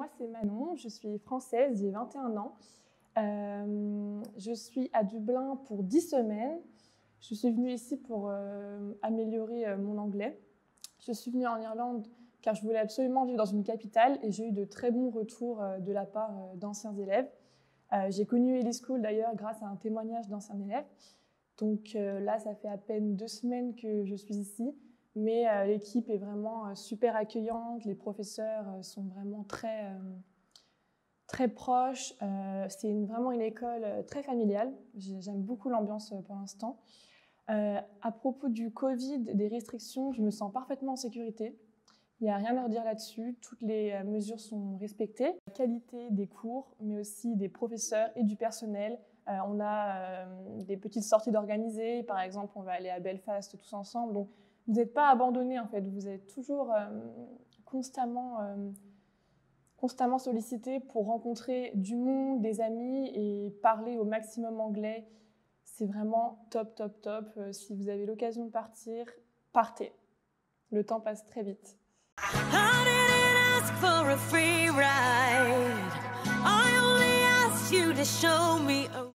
moi c'est Manon, je suis française, j'ai 21 ans. Je suis à Dublin pour 10 semaines. Je suis venue ici pour améliorer mon anglais. Je suis venue en Irlande car je voulais absolument vivre dans une capitale et j'ai eu de très bons retours de la part d'anciens élèves. J'ai connu Ellie School d'ailleurs grâce à un témoignage d'anciens élèves. Donc là, ça fait à peine 2 semaines que je suis ici, mais l'équipe est vraiment super accueillante, les professeurs sont vraiment très proches. C'est vraiment une école très familiale, j'aime beaucoup l'ambiance pour l'instant. À propos du Covid, des restrictions, je me sens parfaitement en sécurité. Il n'y a rien à redire là-dessus, toutes les mesures sont respectées. La qualité des cours, mais aussi des professeurs et du personnel. On a des petites sorties d'organiser, par exemple on va aller à Belfast tous ensemble. Donc vous n'êtes pas abandonnés en fait, vous êtes toujours constamment sollicités pour rencontrer du monde, des amis et parler au maximum anglais. C'est vraiment top, top, top. Si vous avez l'occasion de partir, partez. Le temps passe très vite. I didn't ask for a free ride. I only asked you to show me